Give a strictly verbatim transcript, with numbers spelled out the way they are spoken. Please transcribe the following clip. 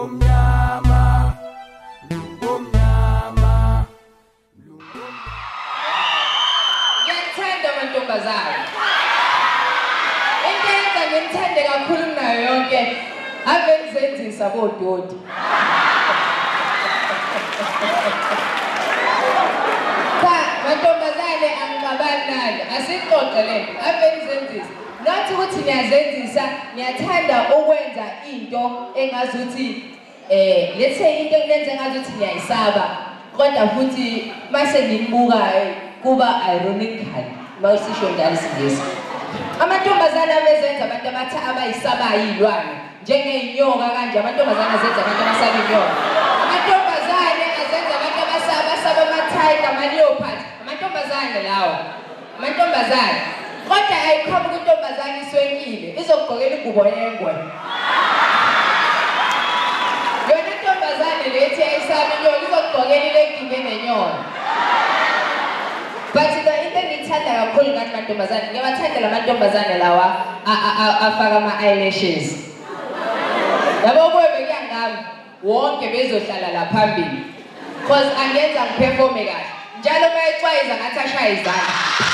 mlungomnyama mlungomnyama Ngiyathanda amantombazane. Into eyenza ngimthande kakhulu nayo yonke ave nizenzisa kododi. Cha, mantombazane angixabani nalo, asixoxe lento, ave nizenzisa. Nathi ukuthi niyazenzisa, niyathanda ukwenza into engazuthi eh let's say into enenze ngazuthi niyayisaba, kodwa futhi mase ninibukayo kuba ironical mawusisho njalo isingisi. Amantombazane abezenza abantu abathi abayisabayo izilwane njengeinyoka kanje, amantombazane azenza abantu abasaba inyoka. Amantombazane azenza abantu abasaba saba ama-tiger, ama-leopard, amantombazane lawo. Amantombazane kodwa ayikhamba kuntombazane iswenkile izokugqokela ingubo yengwe. Yona intombazane lethi ayisaba inyoka izokugqokela ilegging enenyoka. But the internet thanda kakhulu ngathi mantombazane, ngiyabathanda lamantombazane lawa afaka ama-eyelashes. Yabo kwebe kuyangami wonke bezohlala la phambili because angenza ngiperforme kahle njalo mayexwayiza ngathi ashaya izandla.